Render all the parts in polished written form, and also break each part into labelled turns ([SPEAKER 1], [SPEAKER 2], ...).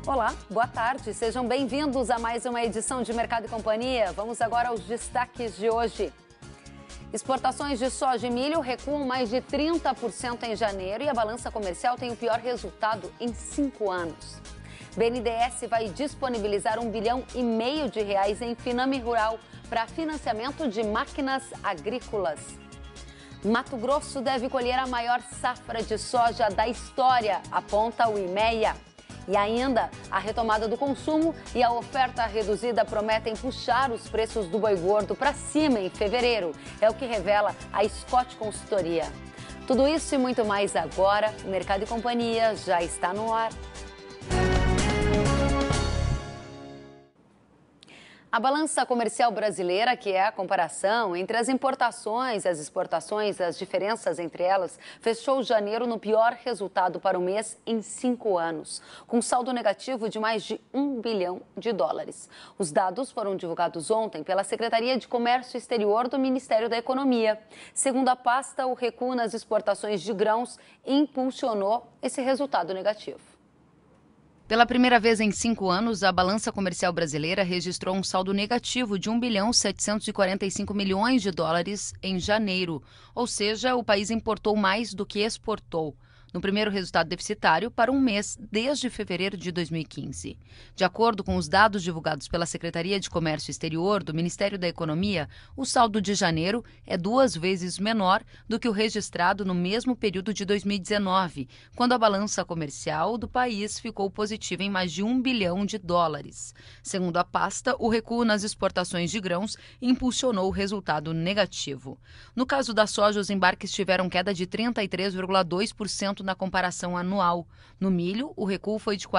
[SPEAKER 1] Olá, boa tarde. Sejam bem-vindos a mais uma edição de Mercado e Companhia. Vamos agora aos destaques de hoje. Exportações de soja e milho recuam mais de 30% em janeiro e a balança comercial tem o pior resultado em 5 anos. BNDES vai disponibilizar R$1,5 bilhão em Finame Rural para financiamento de máquinas agrícolas. Mato Grosso deve colher a maior safra de soja da história, aponta o IMEA. E ainda, a retomada do consumo e a oferta reduzida prometem puxar os preços do boi gordo para cima em fevereiro. É o que revela a Scott Consultoria. Tudo isso e muito mais agora. O Mercado e Companhia já está no ar. A balança comercial brasileira, que é a comparação entre as importações e as exportações, as diferenças entre elas, fechou janeiro no pior resultado para o mês em 5 anos, com saldo negativo de mais de R$1 bilhão. Os dados foram divulgados ontem pela Secretaria de Comércio Exterior do Ministério da Economia. Segundo a pasta, o recuo nas exportações de grãos impulsionou esse resultado negativo.
[SPEAKER 2] Pela primeira vez em 5 anos, a balança comercial brasileira registrou um saldo negativo de $1,745 bilhão em janeiro, ou seja, o país importou mais do que exportou, no primeiro resultado deficitário para um mês desde fevereiro de 2015. De acordo com os dados divulgados pela Secretaria de Comércio Exterior do Ministério da Economia, o saldo de janeiro é 2 vezes menor do que o registrado no mesmo período de 2019, quando a balança comercial do país ficou positiva em mais de $1 bilhão. Segundo a pasta, o recuo nas exportações de grãos impulsionou o resultado negativo. No caso da soja, os embarques tiveram queda de 33,2% na comparação anual. No milho, o recuo foi de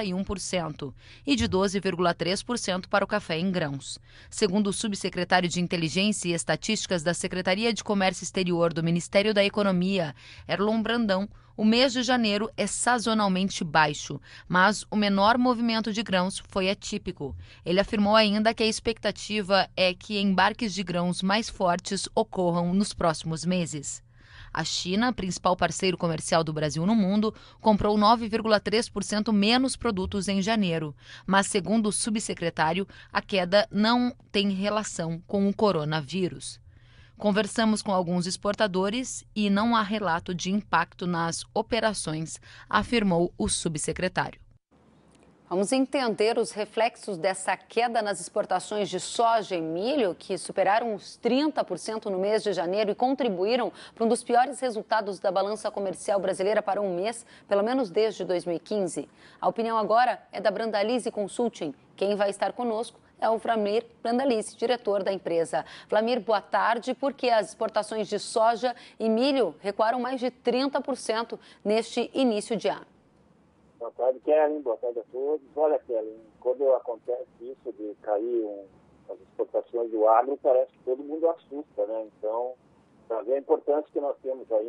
[SPEAKER 2] 41% e de 12,3% para o café em grãos. Segundo o subsecretário de Inteligência e Estatísticas da Secretaria de Comércio Exterior do Ministério da Economia, Erlon Brandão, o mês de janeiro é sazonalmente baixo, mas o menor movimento de grãos foi atípico. Ele afirmou ainda que a expectativa é que embarques de grãos mais fortes ocorram nos próximos meses. A China, principal parceiro comercial do Brasil no mundo, comprou 9,3% menos produtos em janeiro. Mas, segundo o subsecretário, a queda não tem relação com o coronavírus. Conversamos com alguns exportadores e não há relato de impacto nas operações, afirmou o subsecretário.
[SPEAKER 1] Vamos entender os reflexos dessa queda nas exportações de soja e milho, que superaram os 30% no mês de janeiro e contribuíram para um dos piores resultados da balança comercial brasileira para um mês, pelo menos desde 2015. A opinião agora é da Brandalize Consulting. Quem vai estar conosco é o Vlamir Brandalize, diretor da empresa. Vlamir, boa tarde. Por que as exportações de soja e milho recuaram mais de 30% neste início de ano?
[SPEAKER 3] Boa tarde, Kellen. Boa tarde a todos. Olha, Kellen, quando acontece isso de cair as exportações do agro, parece que todo mundo assusta, né? Então, para ver a importância que nós temos aí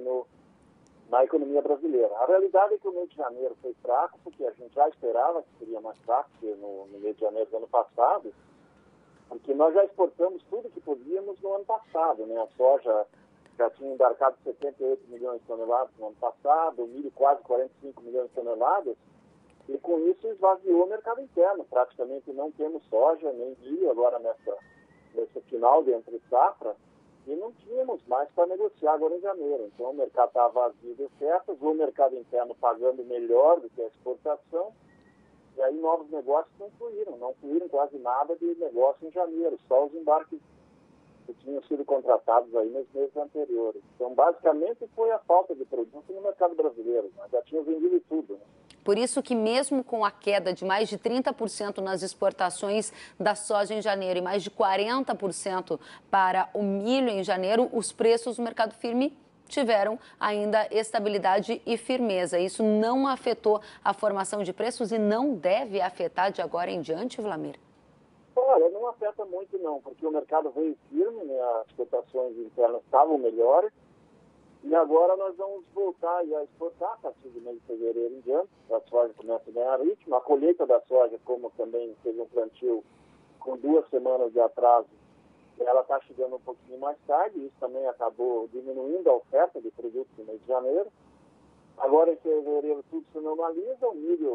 [SPEAKER 3] na economia brasileira. A realidade é que o mês de janeiro foi fraco, porque a gente já esperava que seria mais fraco que no mês de janeiro do ano passado, porque nós já exportamos tudo que podíamos no ano passado, né? A soja já tinha embarcado 78 milhões de toneladas no ano passado, o milho quase 45 milhões de toneladas, e com isso esvaziou o mercado interno. Praticamente não temos soja nem milho agora nesse final de entre safra, e não tínhamos mais para negociar agora em janeiro. Então o mercado estava vazio de ofertas, o mercado interno pagando melhor do que a exportação, e aí novos negócios não fluíram quase nada de negócio em janeiro, só os embarques que tinham sido contratados aí nos meses anteriores. Então, basicamente, foi a falta de produto no mercado brasileiro. Nós já tínhamos vendido tudo, né?
[SPEAKER 1] Por isso que mesmo com a queda de mais de 30% nas exportações da soja em janeiro e mais de 40% para o milho em janeiro, os preços do mercado firme tiveram ainda estabilidade e firmeza. Isso não afetou a formação de preços e não deve afetar de agora em diante, Vlamir?
[SPEAKER 3] Olha, não afeta muito não, porque o mercado veio firme, né? As cotações internas estavam melhores, e agora nós vamos voltar a exportar a partir do mês de fevereiro em diante. A soja começa a ganhar ritmo, a colheita da soja, como também teve um plantio com 2 semanas de atraso, ela está chegando um pouquinho mais tarde, isso também acabou diminuindo a oferta de produtos no mês de janeiro. Agora em fevereiro tudo se normaliza, o milho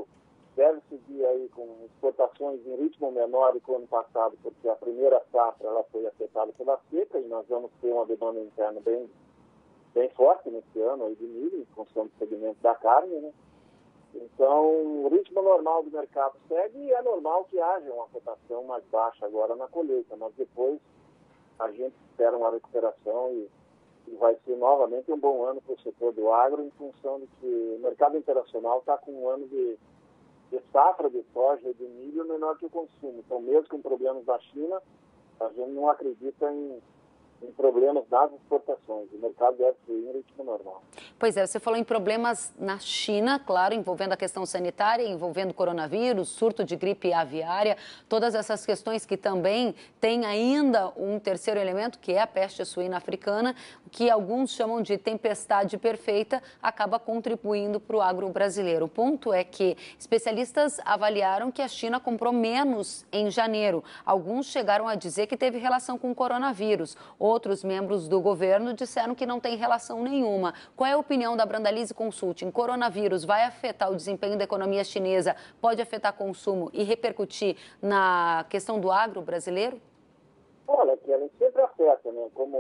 [SPEAKER 3] deve seguir aí com exportações em ritmo menor do que o ano passado, porque a primeira safra ela foi afetada pela seca e nós vamos ter uma demanda interna bem forte nesse ano aí de milho, em função do segmento da carne, né? Então, o ritmo normal do mercado segue e é normal que haja uma cotação mais baixa agora na colheita, mas depois a gente espera uma recuperação e vai ser novamente um bom ano para o setor do agro, em função de que o mercado internacional está com um ano de safra de soja e de milho menor que o consumo. Então, mesmo com problemas da China, a gente não acredita em problemas das exportações. O mercado deve fluir em ritmo normal.
[SPEAKER 1] Pois é, você falou em problemas na China, claro, envolvendo a questão sanitária, envolvendo coronavírus, surto de gripe aviária, todas essas questões que também têm ainda um terceiro elemento, que é a peste suína africana, que alguns chamam de tempestade perfeita, acaba contribuindo para o agro brasileiro. O ponto é que especialistas avaliaram que a China comprou menos em janeiro. Alguns chegaram a dizer que teve relação com o coronavírus. Outros membros do governo disseram que não tem relação nenhuma. Qual é a opinião da Brandalize Consulting? Coronavírus vai afetar o desempenho da economia chinesa, pode afetar consumo e repercutir na questão do agro brasileiro?
[SPEAKER 3] Olha, que ela sempre afeta, né? Como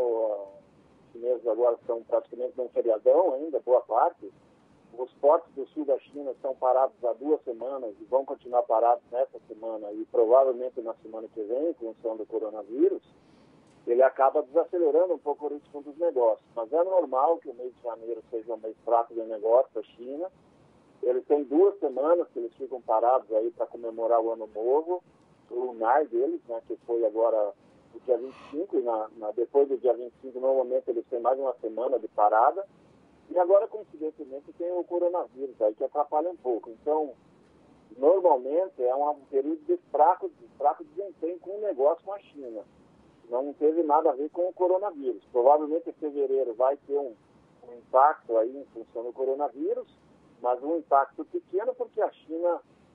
[SPEAKER 3] os chineses agora estão praticamente num feriadão ainda, boa parte, os portos do sul da China estão parados há 2 semanas e vão continuar parados nessa semana e provavelmente na semana que vem, em função do coronavírus. Ele acaba desacelerando um pouco o ritmo dos negócios. Mas é normal que o mês de janeiro seja um mês fraco de negócio para a China. Eles têm 2 semanas que eles ficam parados aí para comemorar o Ano Novo, o lunar deles, né, que foi agora o dia 25, e depois do dia 25, normalmente eles têm mais uma semana de parada. E agora, coincidentemente, tem o coronavírus aí, que atrapalha um pouco. Então, normalmente é um período de fraco desempenho com o negócio com a China. Não teve nada a ver com o coronavírus. Provavelmente em fevereiro vai ter um impacto aí em função do coronavírus, mas um impacto pequeno porque a China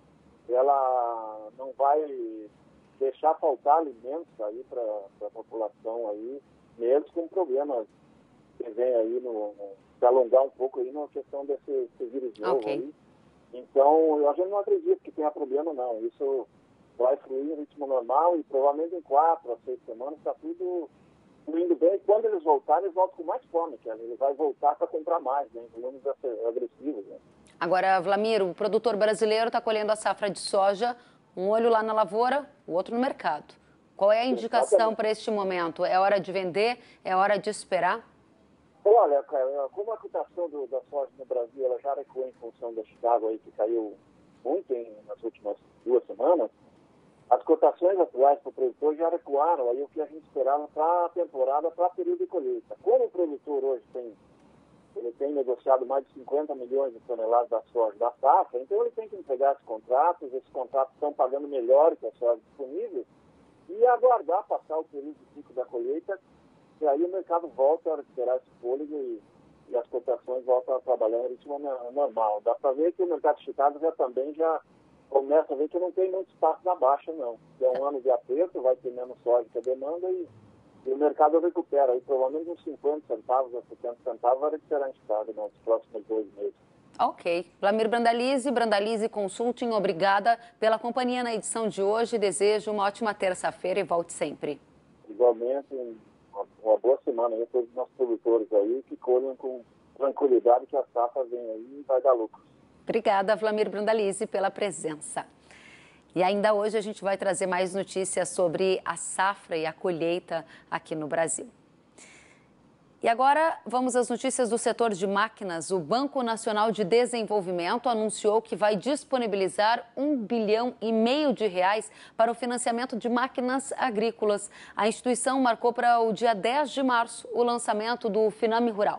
[SPEAKER 3] ela não vai deixar faltar alimentos aí para a população aí, mesmo com problemas que vem aí se alongar um pouco aí na questão desse vírus novo aí. Então, a gente não acredita que tenha problema não. Isso vai fluir em ritmo normal e provavelmente em 4 a 6 semanas está tudo fluindo bem. E quando eles voltarem, eles voltam com mais fome, que ele vai voltar para comprar mais, né, em volumes agressivos. Né?
[SPEAKER 1] Agora, Vlamir, o produtor brasileiro está colhendo a safra de soja, um olho lá na lavoura, o outro no mercado. Qual é a indicação para este momento? É hora de vender? É hora de esperar?
[SPEAKER 3] Olha, como a cotação da soja no Brasil ela já recuou em função da Chicago aí, que caiu muito nas últimas 2 semanas, as cotações atuais para o produtor já recuaram aí o que a gente esperava para a temporada, para período de colheita. Como o produtor hoje tem negociado mais de 50 milhões de toneladas da soja da safra, então ele tem que entregar esses contratos estão pagando melhor que a soja disponível e aguardar passar o período de pico da colheita, e aí o mercado volta a recuperar esse fôlego e as cotações voltam a trabalhar em ritmo normal. Dá para ver que o mercado de Chicago já começa a ver que não tem muito espaço na baixa, não. É um ano de aperto, vai ter menos soja que a demanda e o mercado recupera. Aí provavelmente uns 50 centavos a 70 centavos vai recuperar em Chicago nos próximos 2 meses.
[SPEAKER 1] Ok. Vlamir Brandalize Consulting, obrigada pela companhia na edição de hoje. Desejo uma ótima terça-feira e volte sempre.
[SPEAKER 3] Igualmente, uma boa semana aí a todos os nossos produtores aí que colhem com tranquilidade que a safra vem aí e vai dar lucro.
[SPEAKER 1] Obrigada, Vlamir Brandalize, pela presença. E ainda hoje a gente vai trazer mais notícias sobre a safra e a colheita aqui no Brasil. E agora vamos às notícias do setor de máquinas. O Banco Nacional de Desenvolvimento anunciou que vai disponibilizar R$1,5 bilhão para o financiamento de máquinas agrícolas. A instituição marcou para o dia 10 de março o lançamento do Finame Rural.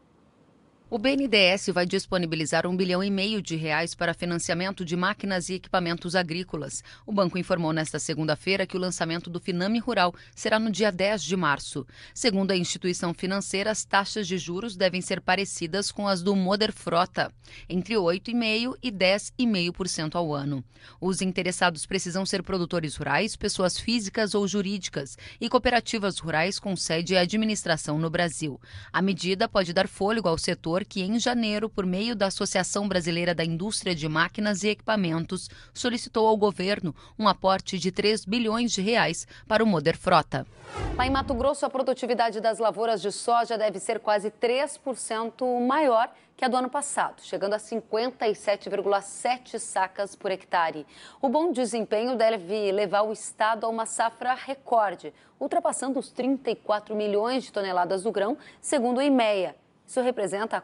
[SPEAKER 2] O BNDES vai disponibilizar R$1,5 bilhão para financiamento de máquinas e equipamentos agrícolas. O banco informou nesta segunda-feira que o lançamento do Finame Rural será no dia 10 de março. Segundo a instituição financeira, as taxas de juros devem ser parecidas com as do Moderfrota, entre 8,5% e 10,5% ao ano. Os interessados precisam ser produtores rurais, pessoas físicas ou jurídicas e cooperativas rurais com sede e administração no Brasil. A medida pode dar fôlego ao setor que em janeiro, por meio da Associação Brasileira da Indústria de Máquinas e Equipamentos, solicitou ao governo um aporte de 3 bilhões de reais para o Moderfrota.
[SPEAKER 1] Lá em Mato Grosso, a produtividade das lavouras de soja deve ser quase 3% maior que a do ano passado, chegando a 57,7 sacas por hectare. O bom desempenho deve levar o estado a uma safra recorde, ultrapassando os 34 milhões de toneladas do grão, segundo o IMEA. Isso representa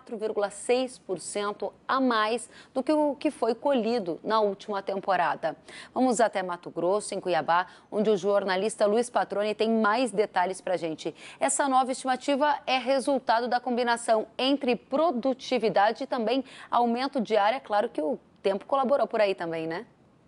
[SPEAKER 1] 4,6% a mais do que o que foi colhido na última temporada. Vamos até Mato Grosso, em Cuiabá, onde o jornalista Luiz Patroni tem mais detalhes para a gente. Essa nova estimativa é resultado da combinação entre produtividade e também aumento de área. Claro que o tempo colaborou por aí também, né?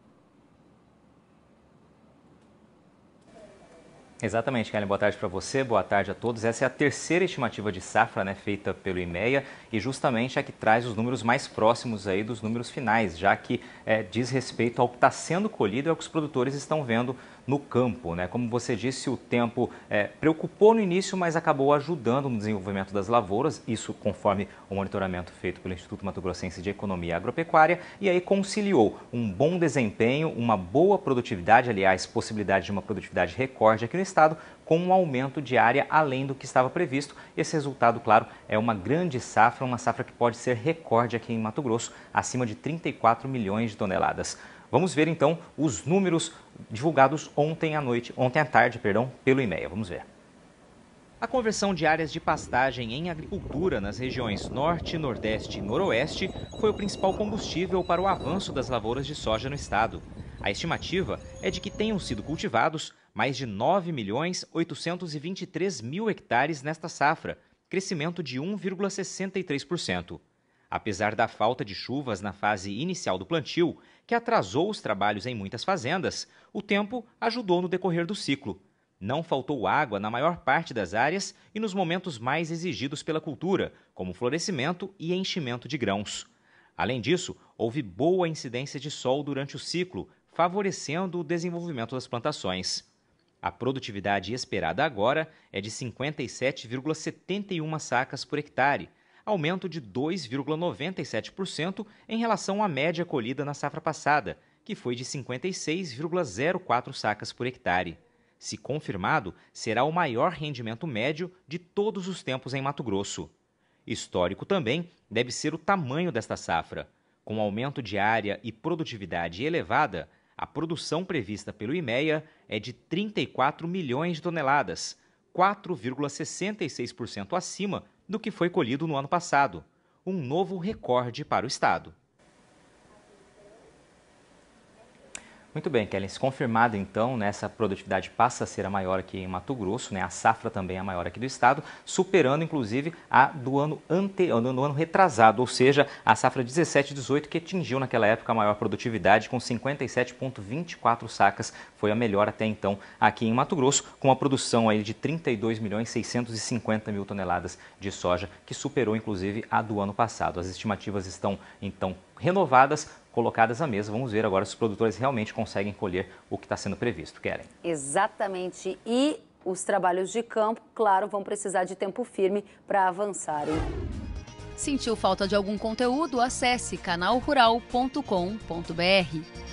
[SPEAKER 4] Exatamente, Kellen. Boa tarde para você, boa tarde a todos. Essa é a terceira estimativa de safra, feita pelo IMEA e justamente a que traz os números mais próximos aí dos números finais, já que diz respeito ao que está sendo colhido e ao que os produtores estão vendo no campo. Como você disse, o tempo preocupou no início, mas acabou ajudando no desenvolvimento das lavouras, isso conforme o monitoramento feito pelo Instituto Mato Grossense de Economia Agropecuária, e aí conciliou um bom desempenho, uma boa produtividade, aliás, possibilidade de uma produtividade recorde aqui no estado, com um aumento de área além do que estava previsto. Esse resultado, claro, é uma grande safra, uma safra que pode ser recorde aqui em Mato Grosso, acima de 34 milhões de toneladas. Vamos ver então os números divulgados ontem à tarde, pelo IMEA. Vamos ver. A conversão de áreas de pastagem em agricultura nas regiões Norte, Nordeste e Noroeste foi o principal combustível para o avanço das lavouras de soja no estado. A estimativa é de que tenham sido cultivados mais de 9.823.000 hectares nesta safra, crescimento de 1,63%. Apesar da falta de chuvas na fase inicial do plantio, que atrasou os trabalhos em muitas fazendas, o tempo ajudou no decorrer do ciclo. Não faltou água na maior parte das áreas e nos momentos mais exigidos pela cultura, como florescimento e enchimento de grãos. Além disso, houve boa incidência de sol durante o ciclo, favorecendo o desenvolvimento das plantações. A produtividade esperada agora é de 57,71 sacas por hectare, aumento de 2,97% em relação à média colhida na safra passada, que foi de 56,04 sacas por hectare. Se confirmado, será o maior rendimento médio de todos os tempos em Mato Grosso. Histórico também deve ser o tamanho desta safra. Com aumento de área e produtividade elevada, a produção prevista pelo IMEA é de 34 milhões de toneladas, 4,66% acima do que foi colhido no ano passado, um novo recorde para o estado. Muito bem, Kellen. Se confirmado, então, essa produtividade passa a ser a maior aqui em Mato Grosso, a safra também é a maior aqui do estado, superando, inclusive, a do ano retrasado, ou seja, a safra 17-18, que atingiu naquela época a maior produtividade, com 57,24 sacas, foi a melhor até então aqui em Mato Grosso, com a produção aí de 32.650.000 toneladas de soja, que superou, inclusive, a do ano passado. As estimativas estão, então, renovadas, colocadas à mesa. Vamos ver agora se os produtores realmente conseguem colher o que está sendo previsto. Kellen.
[SPEAKER 1] Exatamente. E os trabalhos de campo, claro, vão precisar de tempo firme para avançarem.
[SPEAKER 2] Sentiu falta de algum conteúdo? Acesse canalrural.com.br.